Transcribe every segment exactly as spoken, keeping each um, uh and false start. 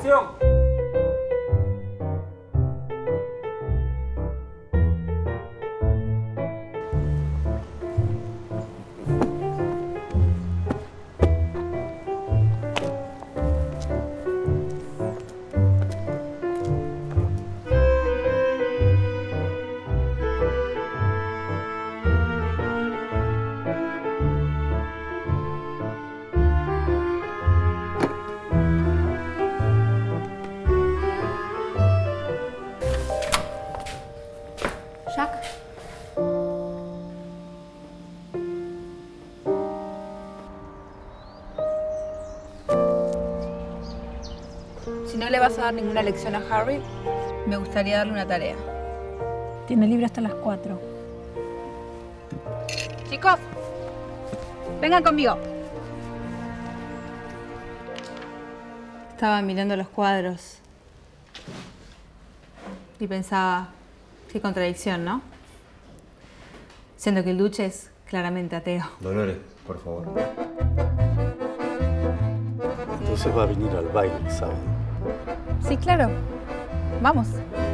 posición. Jack. Si no le vas a dar ninguna lección a Harry, me gustaría darle una tarea. Tiene libre hasta las cuatro. Chicos, vengan conmigo. Estaba mirando los cuadros y pensaba, qué contradicción, ¿no? Siendo que el Duce es claramente ateo. Dolores, por favor. Entonces va a venir al baile el sábado. Sí, claro. Vamos.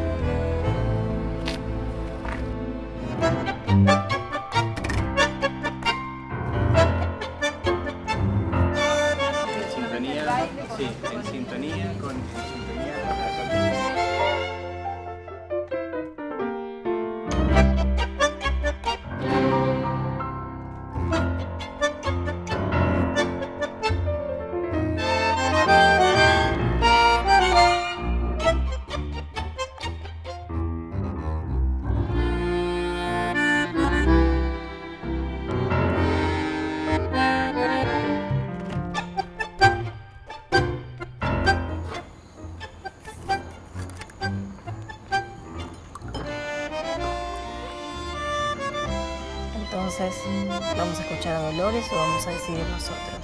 En sintonía, sí, en sintonía con, en sintonía con la sorpresa. Entonces, ¿vamos a escuchar a Dolores o vamos a decidir nosotros?